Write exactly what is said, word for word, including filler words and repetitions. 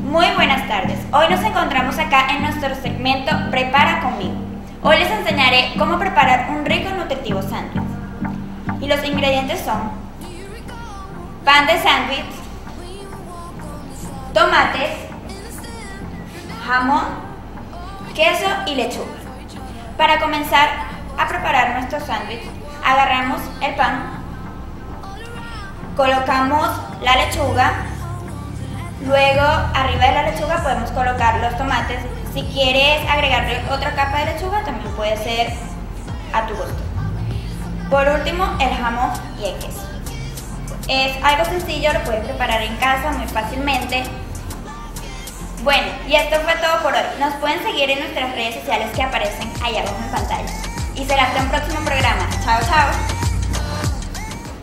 Muy buenas tardes. Hoy nos encontramos acá en nuestro segmento Prepara conmigo. Hoy les enseñaré cómo preparar un rico y nutritivo sándwich. Y los ingredientes son pan de sándwich, tomates, jamón, queso y lechuga. Para comenzar a preparar nuestro sándwich, agarramos el pan, colocamos la lechuga, luego arriba de la lechuga podemos colocar los tomates. Si quieres agregarle otra capa de lechuga, también puede ser a tu gusto. Por último, el jamón y el queso. Es algo sencillo, lo puedes preparar en casa muy fácilmente. Bueno, y esto fue todo por hoy. Nos pueden seguir en nuestras redes sociales que aparecen allá abajo en pantalla. Y será hasta un próximo programa. Chao, chao.